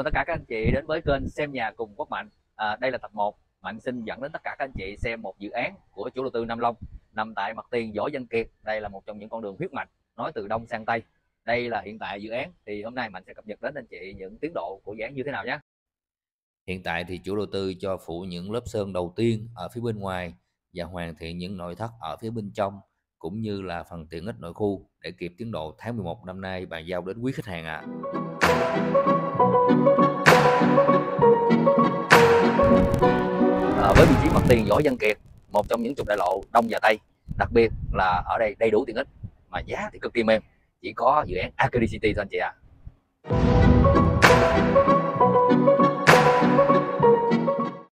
mừng tất cả các anh chị đến với kênh Xem Nhà Cùng Quốc Mạnh. Đây là tập 1. Mạnh xin dẫn đến tất cả các anh chị xem một dự án của chủ đầu tư Nam Long nằm tại mặt tiền Võ Văn Kiệt. Đây là một trong những con đường huyết mạch nối từ đông sang tây. Đây là hiện tại dự án, thì hôm nay Mạnh sẽ cập nhật đến anh chị những tiến độ của dự án như thế nào nhé. Hiện tại thì chủ đầu tư cho phủ những lớp sơn đầu tiên ở phía bên ngoài và hoàn thiện những nội thất ở phía bên trong, cũng như là phần tiện ích nội khu để kịp tiến độ tháng 11 năm nay bàn giao đến quý khách hàng ạ. Với vị trí mặt tiền Võ Văn Kiệt, một trong những trục đại lộ đông và tây, đặc biệt là ở đây đầy đủ tiện ích mà giá thì cực kỳ mềm, chỉ có dự án Arcade City thôi anh chị ạ.